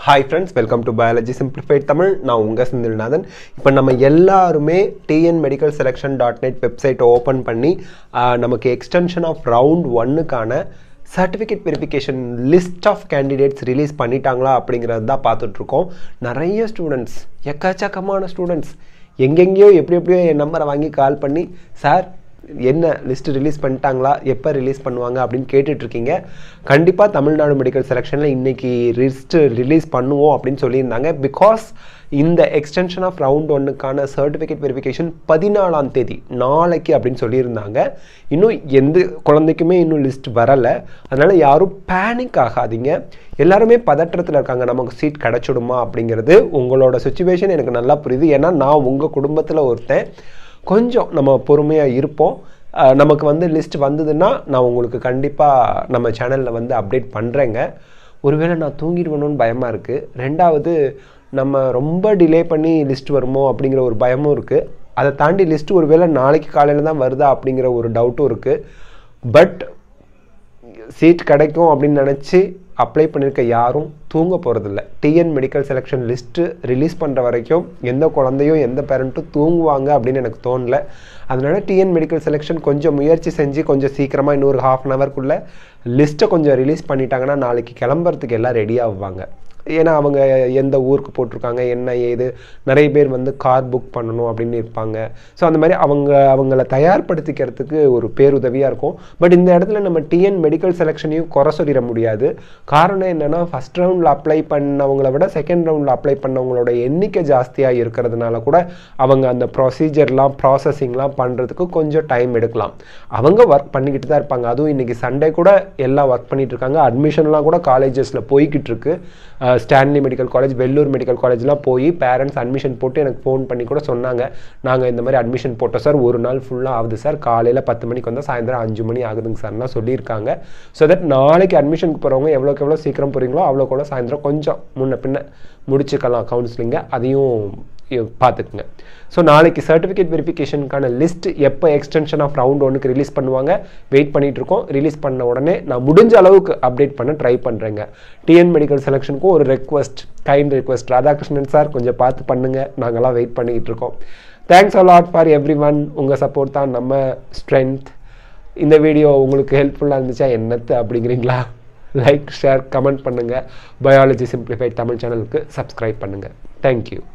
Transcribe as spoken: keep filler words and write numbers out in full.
Hi friends, welcome to Biology Simplified Tamil. நான் உங்க செந்தில்நாதன். இப்போ நம்ம எல்லாருமே T N medical selection dot net website open பண்ணி நமக்கு எக்ஸ்டென்ஷன் ஆஃப் ரவுண்ட் ஒன்னுக்கான certificate verification list of candidates release பண்ணிட்டாங்களா அப்படிங்கிறது தான் பார்த்துட்டு இருக்கோம். நிறைய ஸ்டூடெண்ட்ஸ், எக்கச்சக்கமான ஸ்டூடெண்ட்ஸ் எங்கெங்கேயோ எப்படி எப்படியோ என் நம்பரை வாங்கி கால் பண்ணி சார் என்ன லிஸ்ட் ரிலீஸ் பண்ணிட்டாங்களா, எப்போ ரிலீஸ் பண்ணுவாங்க அப்படின்னு கேட்டுட்ருக்கீங்க. கண்டிப்பாக தமிழ்நாடு மெடிக்கல் செலெக்ஷனில் இன்றைக்கி லிஸ்ட்டு ரிலீஸ் பண்ணுவோம் அப்படின்னு சொல்லியிருந்தாங்க. பிகாஸ் இந்த எக்ஸ்டென்ஷன் ஆஃப் ரவுண்ட் ஒன்னுக்கான சர்டிஃபிகேட் வெரிஃபிகேஷன் பதினாலாம் தேதி நாளைக்கு அப்படின்னு சொல்லியிருந்தாங்க. இன்னும் எந்த குழந்தைக்குமே இன்னும் லிஸ்ட் வரலை. அதனால் யாரும் பேனிக் ஆகாதீங்க. எல்லாருமே பதற்றத்தில் இருக்காங்க, நமக்கு சீட் கிடச்சிடுமா அப்படிங்கிறது. உங்களோட சுச்சுவேஷன் எனக்கு நல்லா புரியுது. ஏன்னா நான் உங்கள் குடும்பத்தில் ஒருத்தன். கொஞ்சம் நம்ம பொறுமையாக இருப்போம். நமக்கு வந்து லிஸ்ட் வந்ததுன்னா நான் உங்களுக்கு கண்டிப்பாக நம்ம சேனலில் வந்து அப்டேட் பண்ணுறேங்க. ஒருவேளை நான் தூங்கிடுவேணும்னு பயமாக இருக்குது. ரெண்டாவது, நம்ம ரொம்ப டிலே பண்ணி லிஸ்ட் வருமோ அப்படிங்கிற ஒரு பயமும் இருக்குது. அதை தாண்டி லிஸ்ட்டு ஒரு வேளை நாளைக்கு காலையில் தான் வருதா அப்படிங்கிற ஒரு டவுட்டும் இருக்குது. பட் சீட் கிடைக்கும் அப்படின்னு நினச்சி அப்ளை பண்ணியிருக்க யாரும் தூங்க போகிறதில்ல. TN medical selection list release பண்ணுற வரைக்கும் எந்த குழந்தையும் எந்த பேரண்ட்டும் தூங்குவாங்க அப்படின்னு எனக்கு தோணலை. அதனால் டிஎன் மெடிக்கல் செலெக்ஷன் கொஞ்சம் முயற்சி செஞ்சு கொஞ்சம் சீக்கிரமாக இன்னொரு ஹாஃப் அன் ஹவர்க்குள்ளே லிஸ்ட்டை கொஞ்சம் ரிலீஸ் பண்ணிட்டாங்கன்னா நாளைக்கு கிளம்புறதுக்கு எல்லாம் ரெடி ஆகுவாங்க. ஏன்னா அவங்க எந்த ஊருக்கு போட்டிருக்காங்க என்ன ஏது, நிறைய பேர் வந்து கார் புக் பண்ணணும் அப்படின்னு இருப்பாங்க. ஸோ அந்த மாதிரி அவங்க அவங்கள தயார்படுத்திக்கிறதுக்கு ஒரு பேருதவியாக இருக்கும். பட் இந்த இடத்துல நம்ம டிஎன் மெடிக்கல் செலெக்ஷனையும் குறை சொல்லிட முடியாது. காரணம் என்னென்னா, ஃபஸ்ட் ரவுண்டில் அப்ளை பண்ணவங்கள விட செகண்ட் ரவுண்டில் அப்ளை பண்ணவங்களோட எண்ணிக்கை ஜாஸ்தியாக இருக்கிறதுனால கூட அவங்க அந்த ப்ரொசீஜர்லாம் ப்ராசஸிங்லாம் பண்ணுறதுக்கு கொஞ்சம் டைம் எடுக்கலாம். அவங்க ஒர்க் பண்ணிக்கிட்டு தான் இருப்பாங்க. அதுவும் இன்றைக்கி சண்டே கூட எல்லாம் ஒர்க் பண்ணிகிட்டு இருக்காங்க. அட்மிஷன்லாம் கூட காலேஜஸில் போய்கிட்டு இருக்கு. Stanley medical college, Vellore medical காலேஜ்லாம் போய் பேரண்ட்ஸ் அட்மிஷன் போட்டு எனக்கு ஃபோன் பண்ணி கூட சொன்னாங்க, நாங்கள் இந்த மாதிரி அட்மிஷன் போட்டோம் சார், ஒரு நாள் ஃபுல்லாக ஆகுது சார், காலையில் பத்து மணிக்கு வந்தால் சாயந்தரம் அஞ்சு மணி ஆகுதுங்க சார்லாம் சொல்லியிருக்காங்க. ஸோ தட் நாளைக்கு அட்மிஷனுக்கு போகிறவங்க எவ்வளோக்கு எவ்வளோ சீக்கிரம் போகிறீங்களோ அவ்வளோக்கு எவ்வளோ சாயந்தரம் கொஞ்சம் முன்ன பின்ன முடிச்சுக்கலாம் கவுன்சிலிங்கை. அதையும் பார்த்துக்குங்க. ஸோ நாளைக்கு சர்டிஃபிகேட் வெரிஃபிகேஷனுக்கான லிஸ்ட் எப்போ எக்ஸ்டென்ஷன் ஆஃப் ரவுண்ட் ஒன்றுக்கு ரிலீஸ் பண்ணுவாங்க வெயிட் பண்ணிட்டு இருக்கோம். ரிலீஸ் பண்ண உடனே நான் முடிஞ்ச அளவுக்கு அப்டேட் பண்ண ட்ரை பண்ணுறேங்க. டிஎன் மெடிக்கல் செலெக்ஷனுக்கும் ஒரு request, kind request, Radhakrishnan sir கொஞ்சம் பார்த்து பண்ணுங்கள், நாங்கள்லாம் வெயிட் பண்ணிக்கிட்டு இருக்கோம். Thanks a lot for everyone. உங்கள் சப்போர்ட் தான் நம்ம ஸ்ட்ரென்த். இந்த வீடியோ உங்களுக்கு ஹெல்ப்ஃபுல்லாக இருந்துச்சா என்னத்து அப்படிங்கிறீங்களா? லைக், ஷேர், கமெண்ட் பண்ணுங்கள். பயாலஜி சிம்பிளிஃபைட் தமிழ் சேனலுக்கு சப்ஸ்கிரைப் பண்ணுங்கள். தேங்க்யூ.